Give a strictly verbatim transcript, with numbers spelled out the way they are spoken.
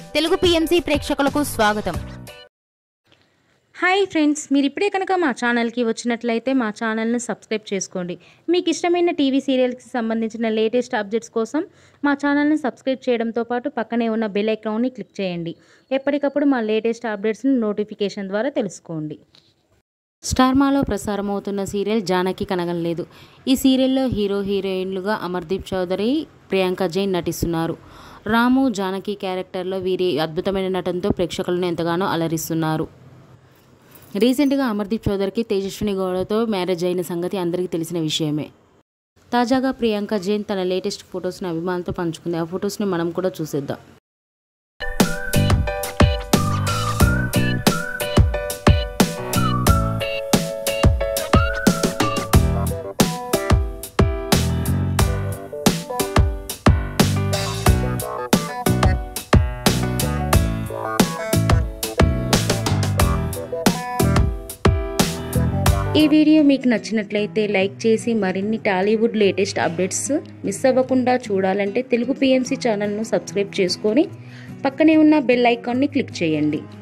Telugu PMC ప్రేక్షకులకు స్వాగతం. Hi friends, మీరు ఇప్పుడే కనుక మా ఛానల్కి వచ్చినట్లయితే మా ఛానల్ని సబ్స్క్రైబ్ చేసుకోండి. మీకు ఇష్టమైన టీవీ సీరియల్స్కి సంబంధించిన లేటెస్ట్ అప్డేట్స్ కోసం మా ఛానల్ని సబ్స్క్రైబ్ చేయడంతో పాటు పక్కనే ఉన్న బెల్ ఐకాన్ని క్లిక్ చేయండి. ఎప్పటికప్పుడు మా లేటెస్ట్ అప్డేట్స్ని నోటిఫికేషన్ ద్వారా తెలుసుకోండి. స్టార్మాలో ప్రసారమవుతున్న సీరియల్ జానకి కలగనలేదు. ఈ సీరియల్లో హీరో హీరోయిన్లుగా అమర్దీప్ చౌదరి, ప్రియాంక జైన్ నటిస్తున్నారు. రాము, జానకి క్యారెక్టర్లో వీరి అద్భుతమైన నటనతో ప్రేక్షకులను ఎంతగానో అలరిస్తున్నారు. రీసెంట్గా అమర్దీప్ చౌదరికి తేజస్విని గౌడతో మ్యారేజ్ అయిన సంగతి అందరికీ తెలిసిన విషయమే. తాజాగా ప్రియాంక జైన్ తన లేటెస్ట్ ఫొటోస్ని అభిమానులతో పంచుకుంది. ఆ ఫొటోస్ని మనం కూడా చూసేద్దాం. ఈ వీడియో మీకు నచ్చినట్లయితే లైక్ చేసి మరిన్ని టాలీవుడ్ లేటెస్ట్ అప్డేట్స్ మిస్ అవ్వకుండా చూడాలంటే తెలుగు పిఎంసి ఛానల్ను సబ్స్క్రైబ్ చేసుకొని పక్కనే ఉన్న బెల్ ఐకాన్ని క్లిక్ చేయండి.